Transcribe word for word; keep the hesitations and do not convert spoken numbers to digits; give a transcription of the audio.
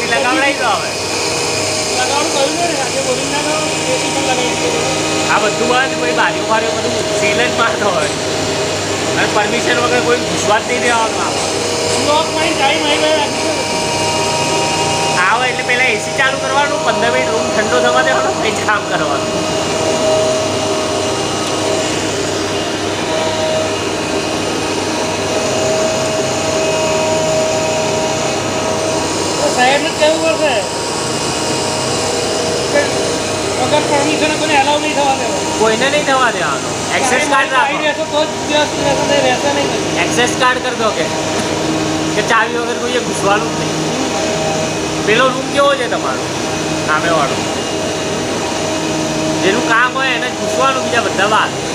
એસી લગાવડાવી દો હવે. લગાવવાનું કહ્યું ને આજે બોલી ના તો એસી પણ લગાવી. આ બધું બંધ કોઈ બારીઓ બારીઓ બધું સેલ જ મારતો હોય અને પરમિશન વગર કોઈ ઘૂસવા જ નહીં દેવાનું આમાં. લોક મારી ટાઈમ આવી ગયો. આવે એટલે પહેલાં એસી ચાલુ કરવાનું, પંદર મિનિટ રૂમ ઠંડો થવા દેવાનો, પછી જ કામ કરવાનું. સાહેબને કહેવું પડશે વગર પરમિશન કોઈને એલાઉ નહીં થવા દેવાનું. કોઈને નહીં થવા દેવાનું. એક્સેસ કાર્ડ રાખો. રહેશો તો જ દિવસ રહેશે, રહેશે નહીં. એક્સેસ કાર્ડ કરી દો કે કે ચાવી વગર કોઈએ ઘૂસવાનું જ નહીં. પેલો રૂમ કેવો છે તમારો સામેવાળો? જેનું કામ હોય એને ઘૂસવાનું, બીજા બધા વાત.